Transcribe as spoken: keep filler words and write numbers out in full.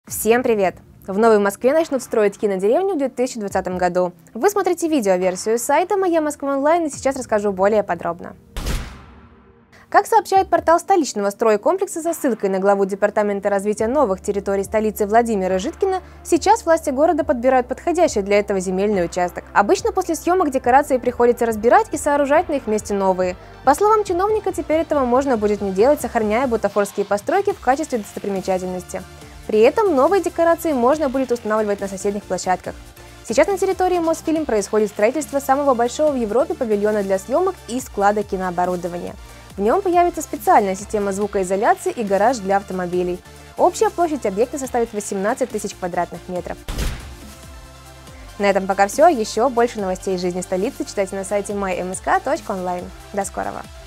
Всем привет! В Новой Москве начнут строить кинодеревню в две тысячи двадцатом году. Вы смотрите видеоверсию сайта «Моя Москва онлайн» и сейчас расскажу более подробно. Как сообщает портал столичного стройкомплекса со ссылкой на главу Департамента развития новых территорий столицы Владимира Житкина, сейчас власти города подбирают подходящий для этого земельный участок. Обычно после съемок декорации приходится разбирать и сооружать на их месте новые. По словам чиновника, теперь этого можно будет не делать, сохраняя бутафорские постройки в качестве достопримечательности. При этом новые декорации можно будет устанавливать на соседних площадках. Сейчас на территории Мосфильм происходит строительство самого большого в Европе павильона для съемок и склада кинооборудования. В нем появится специальная система звукоизоляции и гараж для автомобилей. Общая площадь объекта составит восемнадцать тысяч квадратных метров. На этом пока все. Еще больше новостей из жизни столицы читайте на сайте май эм эс ка точка онлайн. До скорого!